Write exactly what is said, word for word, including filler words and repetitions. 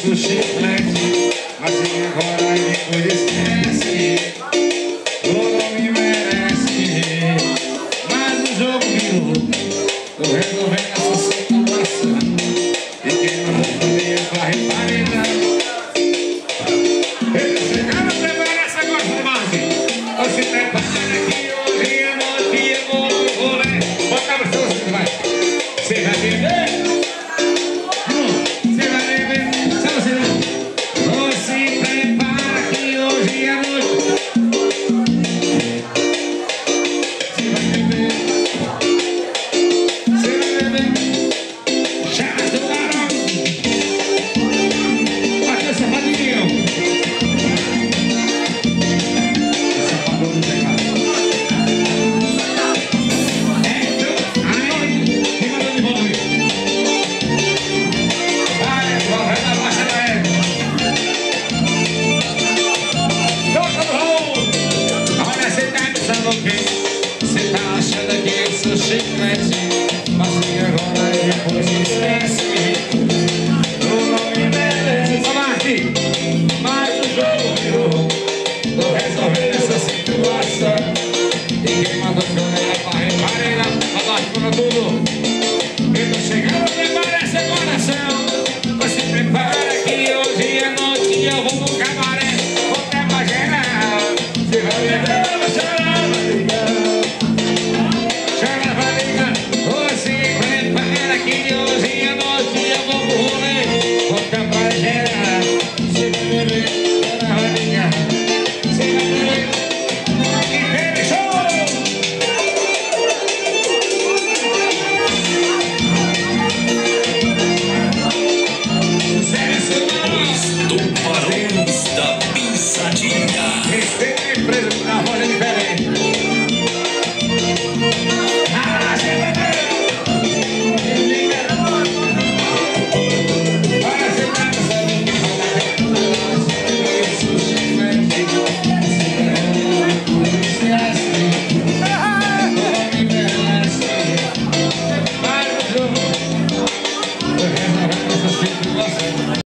do chiclete, assim agora e depois esquece. Ou não me merece. Mas o jogo virou, tô resolvendo essa situação. E quem não também é pra reparar. Esse cara prepara essa gosta de base. Você prepara que hoje à noite eu vou pro rolê. Bota pra você, vai. Você vai beber? Você vai beber? Só você não. Você prepara que hoje à noite você vai beber. Você vai beber. Chama do barão. Bate essa padrinha. Essa padrão não tem nada. Você tá achando que eu sou chiclete?